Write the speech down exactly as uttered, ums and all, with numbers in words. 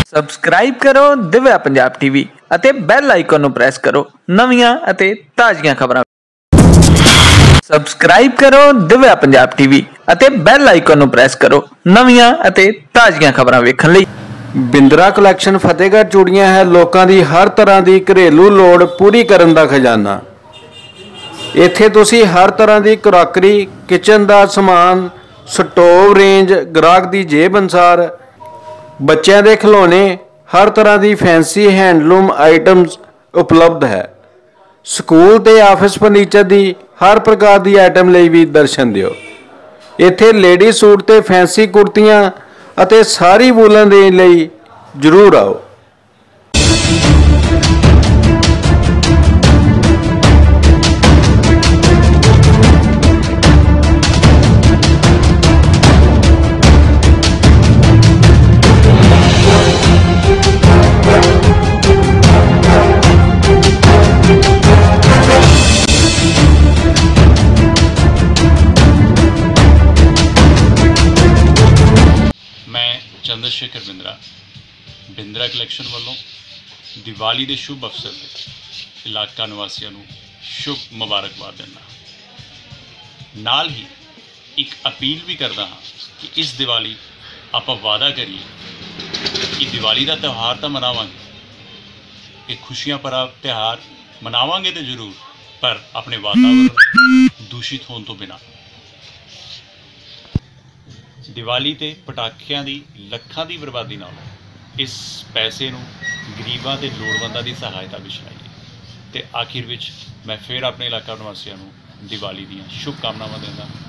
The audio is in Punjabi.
ਸਬਸਕ੍ਰਾਈਬ ਕਰੋ ਦਿਵਿਆ ਪੰਜਾਬ ਟੀਵੀ ਅਤੇ ਬੈਲ ਆਈਕਨ ਨੂੰ ਪ੍ਰੈਸ ਕਰੋ ਨਵੀਆਂ ਅਤੇ ਤਾਜ਼ੀਆਂ ਖਬਰਾਂ। ਸਬਸਕ੍ਰਾਈਬ ਕਰੋ ਦਿਵਿਆ ਪੰਜਾਬ ਟੀਵੀ ਅਤੇ ਬੈਲ ਆਈਕਨ ਨੂੰ ਪ੍ਰੈਸ ਕਰੋ ਨਵੀਆਂ ਅਤੇ ਤਾਜ਼ੀਆਂ ਖਬਰਾਂ ਵੇਖਣ ਲਈ। ਬਿੰਦਰਾ ਕਲੈਕਸ਼ਨ ਫਤਿਹਗੜ੍ਹ ਚੂੜੀਆਂ ਹੈ ਲੋਕਾਂ ਦੀ ਹਰ ਤਰ੍ਹਾਂ ਦੀ ਘਰੇਲੂ ਲੋੜ ਪੂਰੀ ਕਰਨ ਦਾ ਖਜ਼ਾਨਾ। ਇੱਥੇ ਤੁਸੀਂ ਹਰ ਤਰ੍ਹਾਂ ਦੀ ਕਰੋਕਰੀ, ਕਿਚਨ ਦਾ ਸਮਾਨ, ਸਟੋਵ ਰੇਂਜ, ਗ੍ਰਾਹਕ ਦੀ ਜੇਬ ਅਨੁਸਾਰ, ਬੱਚਿਆਂ ਦੇ ਖਿਡੌਣੇ, ਹਰ ਤਰ੍ਹਾਂ ਦੀ ਫੈਂਸੀ ਹੈਂਡਲੂਮ ਆਈਟਮਸ ਉਪਲਬਧ ਹੈ। ਸਕੂਲ ਤੇ ਆਫਿਸ ਫਰਨੀਚਰ ਦੀ ਹਰ ਪ੍ਰਕਾਰ ਦੀ ਆਈਟਮ ਲਈ ਵੀ ਦਰਸ਼ਨ ਦਿਓ। ਇੱਥੇ ਲੇਡੀ ਸੂਟ ਤੇ ਫੈਂਸੀ ਕੁੜਤੀਆਂ ਅਤੇ ਸਾਰੀ ਵੂਲਨ ਦੇ ਲਈ ਜ਼ਰੂਰ ਆਓ। मैं चंद्रशेखर बिंद्रा बिंद्रा कलैक्शन वालों दिवाली के शुभ अवसर पर इलाका निवासियों को शुभ मुबारकबाद देना। नाल ही एक अपील भी करता हाँ कि इस दिवाली आप वादा करिए कि दिवाली का त्यौहार तो मनावांगे, एक खुशियां भरा त्यौहार मनावांगे तो जरूर, पर अपने वातावरण दूषित होने तो बिना। दिवाली ते पटाखियां दी लखां दी बर्बादी नाल इस पैसे नूं गरीबां ते लोड़वंदां दी सहायता विच लाइए। ते आखिर विच मैं फिर अपने इलाका निवासियों नूं दिवाली दीयां शुभकामनावां दिंदा।